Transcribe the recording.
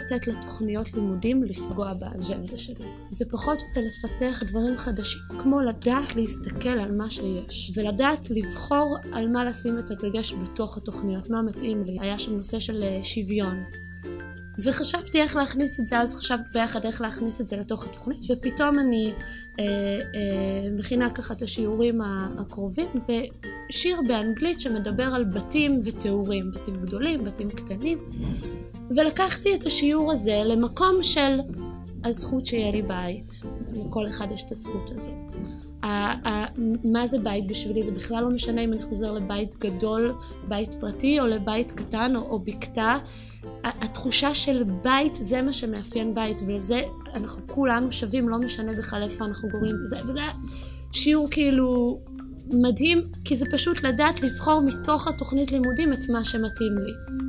לתת לתוכניות לימודים לפגוע באג'נדה שלי. זה פחות לפתח דברים חדשים, כמו לדעת להסתכל על מה שיש, ולדעת לבחור על מה לשים את הדגש בתוך התוכניות, מה מתאים לי. היה שם נושא של שוויון. וחשבתי איך להכניס את זה, אז חשבתי ביחד איך להכניס את זה לתוך התוכנית, ופתאום אני מכינה ככה את השיעורים הקרובים, ושיר באנגלית שמדבר על בתים ותיאורים, בתים גדולים, בתים קטנים, ולקחתי את השיעור הזה למקום של הזכות שיהיה לי בית, לכל אחד יש את הזכות הזאת. מה זה בית בשבילי? זה בכלל לא משנה אם אני חוזר לבית גדול, בית פרטי, או לבית קטן או בקתה. התחושה של בית זה מה שמאפיין בית, ולזה אנחנו כולנו שווים, לא משנה בכלל איפה אנחנו גורים. וזה שיעור כאילו מדהים, כי זה פשוט לדעת לבחור מתוך התוכנית לימודים את מה שמתאים לי.